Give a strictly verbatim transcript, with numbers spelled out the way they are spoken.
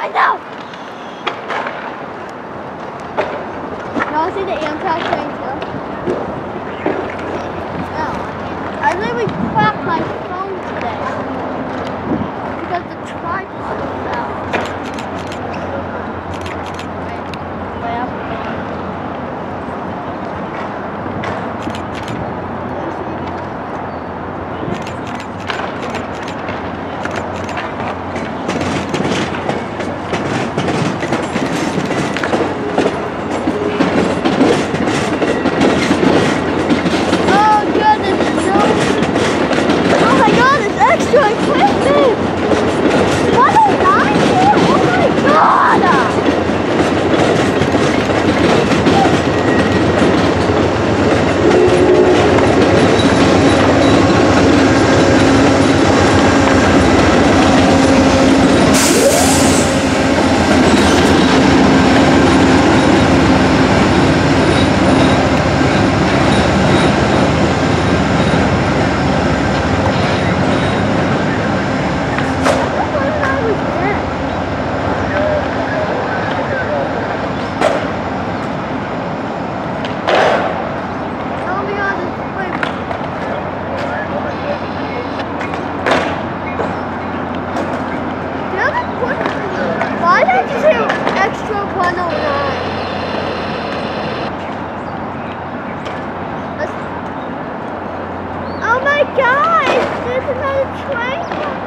I know! Y'all see the Amtrak train too? No. I literally cracked my phone today. Because the track fell. Wait, wait up. Oh my gosh, there's another train.